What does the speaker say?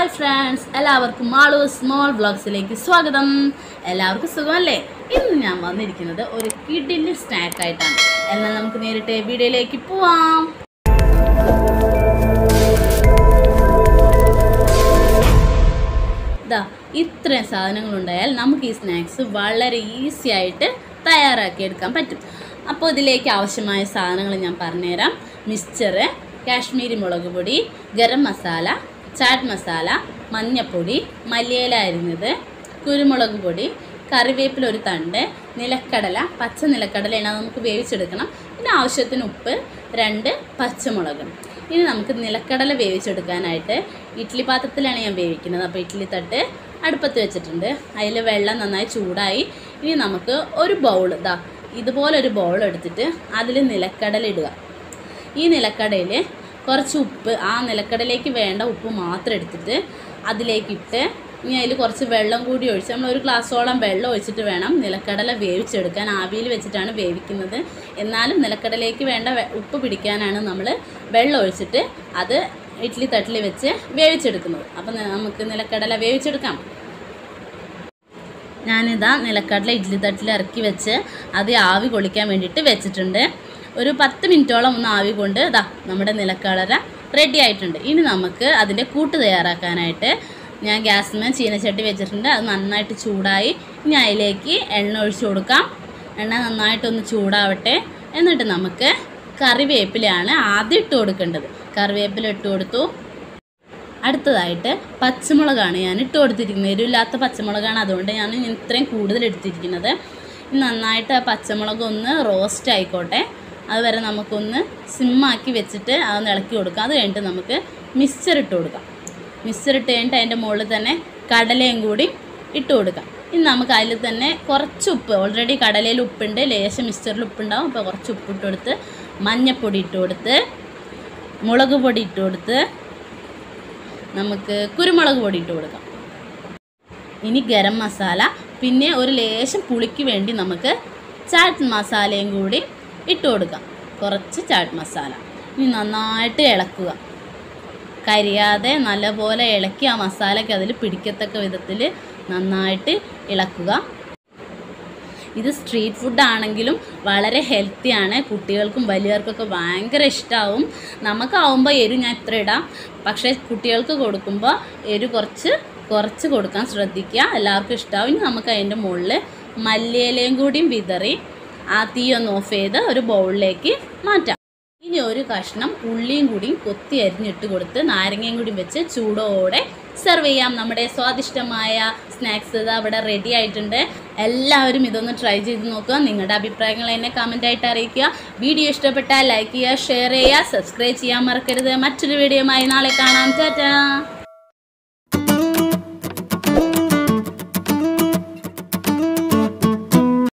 Hi friends, എല്ലാവർക്കും Malu small വ്ളോഗ്സിലേക്ക് സ്വാഗതം. എല്ലാവർക്കും സുഖമല്ലേ? ഇന്ന് ഞാൻ വന്നിരിക്കുന്നത് ഒരു കിഡിൻ്റെ സ്നാക്കായിട്ടാണ്. എന്നാൽ നമുക്ക് നേരിട്ട് വീഡിയോയിലേക്ക് പോവാം. ഇത്രയും സാധനങ്ങളുണ്ടായാൽ നമുക്ക് ഈ സ്നാക്സ് വളരെ ഈസി ആയിട്ട് തയ്യാറാക്കിയെടുക്കാൻ പറ്റും. അപ്പോൾ ഇതിലേക്ക് ആവശ്യമായ സാധനങ്ങൾ ഞാൻ പറഞ്ഞുതരാം. മിക്സ്ചർ, കാശ്മീരി മുളക് പൊടി, ഗരം മസാല, ചാറ്റ് മസാല, മഞ്ഞൾപ്പൊടി, മല്ലിയില അരിഞ്ഞത്, കുരുമുളക് പൊടി, കറിവേപ്പില ഒരു തണ്ട്, നിലക്കടല, പച്ച നിലക്കടലയാണ് നമുക്ക് വേവിച്ചെടുക്കണം. പിന്നെ ആവശ്യത്തിന് ഉപ്പ്, 2 പച്ചമുളക്. ഇനി നമുക്ക് നിലക്കടല വേവിച്ചെടുക്കാനായിട്ട് ഇഡ്ഡലി പാത്രത്തിലാണ് ഞാൻ വേവിക്കുന്നത്. അപ്പോൾ ഇഡ്ഡലി തട്ട് അടുപ്പത്ത് വെച്ചിട്ടുണ്ട്. അതിൽ വെള്ളം നന്നായി ചൂടായി. ഇനി നമുക്ക് ഒരു ബൗൾ, ഇതുപോലൊരു ബൗൾ എടുത്തിട്ട് അതിൽ നിലക്കടല ഇടുക. ഈ നിലക്കടയിൽ കുറച്ച് ഉപ്പ്, ആ നിലക്കടലേക്ക് വേണ്ട ഉപ്പ് മാത്രം എടുത്തിട്ട് അതിലേക്കിട്ട് ഇനി അതിൽ കുറച്ച് വെള്ളം കൂടി ഒഴിച്ച് നമ്മൾ ഒരു ഗ്ലാസ്സോളം വെള്ളം ഒഴിച്ചിട്ട് വേണം നിലക്കടല വേവിച്ചെടുക്കാൻ. ആവിയിൽ വെച്ചിട്ടാണ് വേവിക്കുന്നത്. എന്നാലും നിലക്കടലേക്ക് വേണ്ട ഉപ്പ് പിടിക്കാനാണ് നമ്മൾ വെള്ളം ഒഴിച്ചിട്ട് അത് ഇഡ്ഡലി തട്ടിൽ വെച്ച് വേവിച്ചെടുക്കുന്നത്. അപ്പം നമുക്ക് നിലക്കടല വേവിച്ചെടുക്കാം. ഞാനിതാ നിലക്കടല ഇഡ്ഡലി തട്ടിൽ ഇറക്കി വെച്ച് അത് ആവി കൊള്ളിക്കാൻ വേണ്ടിയിട്ട് വെച്ചിട്ടുണ്ട്. ഒരു 10 മിനിറ്റോളം ഒന്ന് ആവി കൊണ്ട് നമ്മുടെ നിലക്കടല റെഡി ആയിട്ടുണ്ട്. ഇനി നമുക്ക് അതിൻ്റെ കൂട്ട് തയ്യാറാക്കാനായിട്ട് ഞാൻ ഗ്യാസിന് ചീനച്ചട്ടി വെച്ചിട്ടുണ്ട്. അത് നന്നായിട്ട് ചൂടായി. ഇനി അതിലേക്ക് എണ്ണ ഒഴിച്ചു കൊടുക്കാം. എണ്ണ നന്നായിട്ടൊന്ന് ചൂടാവട്ടെ. എന്നിട്ട് നമുക്ക് കറിവേപ്പിലയാണ് ആദ്യം ഇട്ട് കൊടുക്കേണ്ടത്. കറിവേപ്പില ഇട്ട് കൊടുത്തു. അടുത്തതായിട്ട് പച്ചമുളകാണ് ഞാൻ ഇട്ട് കൊടുത്തിരിക്കുന്നത്. എരിവില്ലാത്ത പച്ചമുളകാണ്, അതുകൊണ്ട് ഞാൻ ഇത്രയും കൂടുതൽ എടുത്തിരിക്കുന്നത്. നന്നായിട്ട് ആ പച്ചമുളക് ഒന്ന് റോസ്റ്റ് ആയിക്കോട്ടെ. അതുവരെ നമുക്കൊന്ന് സിമ്മാക്കി വെച്ചിട്ട് അതൊന്ന് ഇളക്കി കൊടുക്കാം. അത് കഴിഞ്ഞിട്ട് നമുക്ക് മിക്സ്ചർ ഇട്ട് കൊടുക്കാം. മിക്സ്ചർ ഇട്ട് കഴിഞ്ഞിട്ട് അതിൻ്റെ മുകളിൽ തന്നെ കടലയും കൂടി ഇട്ട് കൊടുക്കാം. ഇനി നമുക്ക് അതിൽ തന്നെ കുറച്ച് ഉപ്പ്, ഓൾറെഡി കടലയിൽ ഉപ്പുണ്ട്, ലേശം മിക്സ്ചറിൽ ഉപ്പുണ്ടാവും. അപ്പോൾ കുറച്ച് ഉപ്പ് ഇട്ട് കൊടുത്ത്, മഞ്ഞൾപ്പൊടി ഇട്ട് കൊടുത്ത്, മുളക് പൊടി ഇട്ട് കൊടുത്ത്, നമുക്ക് കുരുമുളക് പൊടി ഇട്ട് കൊടുക്കാം. ഇനി ഗരം മസാല, പിന്നെ ഒരു ലേശം പുളിക്ക് വേണ്ടി നമുക്ക് ചാറ്റ് മസാലയും കൂടി ഇട്ട് കൊടുക്കാം. കുറച്ച് ചാറ്റ് മസാല. ഇനി നന്നായിട്ട് ഇളക്കുക. കരിയാതെ നല്ലപോലെ ഇളക്കി ആ മസാലയ്ക്ക് അതിൽ പിടിക്കത്തക്ക വിധത്തിൽ നന്നായിട്ട് ഇളക്കുക. ഇത് സ്ട്രീറ്റ് ഫുഡ് ആണെങ്കിലും വളരെ ഹെൽത്തിയാണ്. കുട്ടികൾക്കും വലിയവർക്കൊക്കെ ഭയങ്കര ഇഷ്ടമാവും. നമുക്കാവുമ്പോൾ എരിവ് ഞാൻ ഇത്ര ഇടാം, പക്ഷേ കുട്ടികൾക്ക് കൊടുക്കുമ്പോൾ എരിവ് കുറച്ച് കൊടുക്കാൻ ശ്രദ്ധിക്കുക. എല്ലാവർക്കും ഇഷ്ടമാവും. ഇനി നമുക്ക് അതിൻ്റെ മുകളിൽ മല്ലിയിലയും കൂടിയും വിതറി ആ തീ ഒന്ന് ഓഫ് ചെയ്ത് ഒരു ബൗളിലേക്ക് മാറ്റാം. ഇനി ഒരു കഷ്ണം ഉള്ളിയും കൂടിയും കൊത്തി അരിഞ്ഞിട്ട് കൊടുത്ത് നാരങ്ങയും കൂടി വെച്ച് ചൂടോടെ സെർവ് ചെയ്യാം. നമ്മുടെ സ്വാദിഷ്ടമായ സ്നാക്സ് അവിടെ റെഡി ആയിട്ടുണ്ട്. എല്ലാവരും ഇതൊന്ന് ട്രൈ ചെയ്ത് നോക്കുക. നിങ്ങളുടെ അഭിപ്രായങ്ങൾ എന്നെ കമൻറ്റായിട്ട് അറിയിക്കുക. വീഡിയോ ഇഷ്ടപ്പെട്ടാൽ ലൈക്ക് ചെയ്യുക, ഷെയർ ചെയ്യുക, സബ്സ്ക്രൈബ് ചെയ്യാൻ മറക്കരുത്. മറ്റൊരു വീഡിയോയുമായി നാളെ കാണാം. ടാറ്റാ.